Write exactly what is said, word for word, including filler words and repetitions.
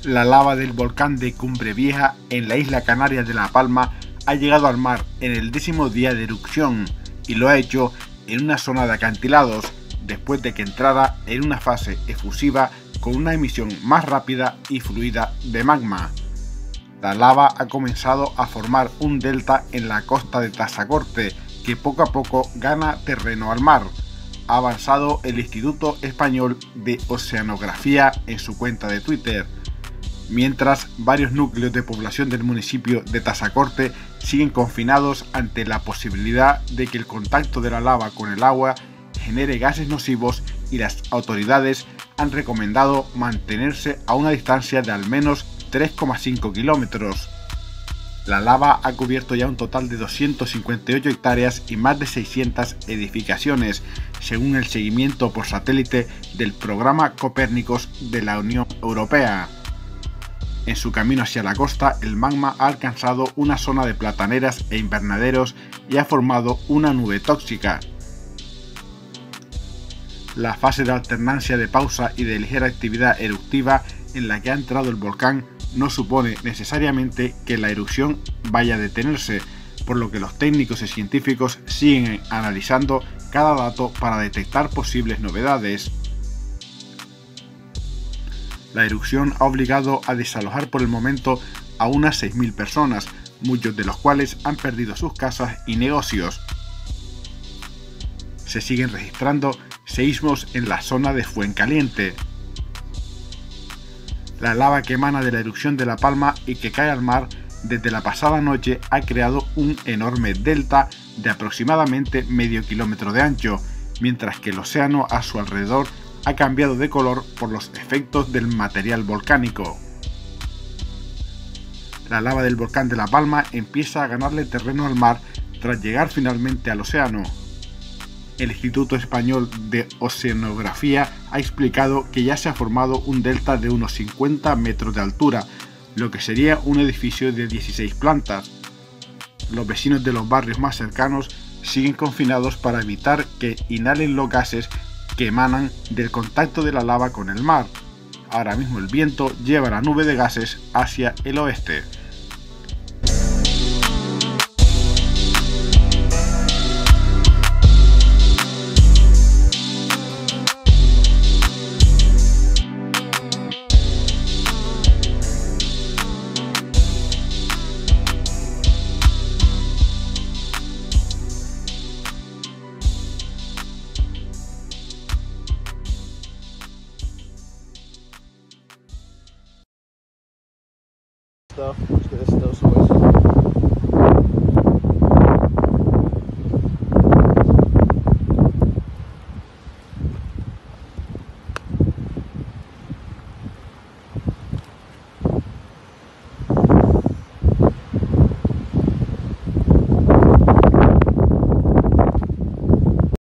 La lava del volcán de Cumbre Vieja en la isla canaria de La Palma ha llegado al mar en el décimo día de erupción y lo ha hecho en una zona de acantilados después de que entrara en una fase efusiva con una emisión más rápida y fluida de magma. La lava ha comenzado a formar un delta en la costa de Tazacorte que poco a poco gana terreno al mar, ha avanzado el Instituto Español de Oceanografía en su cuenta de Twitter, mientras varios núcleos de población del municipio de Tazacorte siguen confinados ante la posibilidad de que el contacto de la lava con el agua genere gases nocivos y las autoridades han recomendado mantenerse a una distancia de al menos tres coma cinco kilómetros. La lava ha cubierto ya un total de doscientas cincuenta y ocho hectáreas y más de seiscientas edificaciones, según el seguimiento por satélite del programa Copérnicos de la Unión Europea. En su camino hacia la costa, el magma ha alcanzado una zona de plataneras e invernaderos y ha formado una nube tóxica. La fase de alternancia de pausa y de ligera actividad eruptiva en la que ha entrado el volcán no supone necesariamente que la erupción vaya a detenerse, por lo que los técnicos y científicos siguen analizando cada dato para detectar posibles novedades. La erupción ha obligado a desalojar por el momento a unas seis mil personas, muchos de los cuales han perdido sus casas y negocios. Se siguen registrando seísmos en la zona de Fuencaliente. La lava que emana de la erupción de La Palma y que cae al mar desde la pasada noche ha creado un enorme delta de aproximadamente medio kilómetro de ancho, mientras que el océano a su alrededor ha cambiado de color por los efectos del material volcánico. La lava del volcán de La Palma empieza a ganarle terreno al mar tras llegar finalmente al océano. El Instituto Español de Oceanografía ha explicado que ya se ha formado un delta de unos cincuenta metros de altura, lo que sería un edificio de dieciséis plantas. Los vecinos de los barrios más cercanos siguen confinados para evitar que inhalen los gases que emanan del contacto de la lava con el mar. Ahora mismo el viento lleva la nube de gases hacia el oeste. Stuff. Let's get this stuff away.